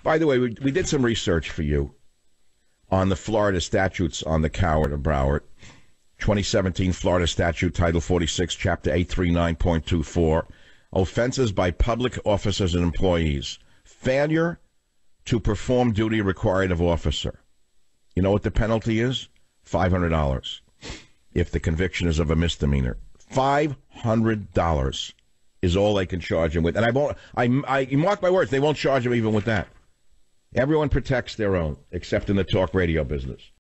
By the way, we did some research for you on the Florida statutes on the Coward of Broward. 2017 Florida Statute, Title 46, Chapter 839.24, offenses by public officers and employees. Failure to perform duty required of officer. You know what the penalty is? $500 if the conviction is of a misdemeanor. $500 is all they can charge him with. And I mark my words, they won't charge him even with that. Everyone protects their own, except in the talk radio business.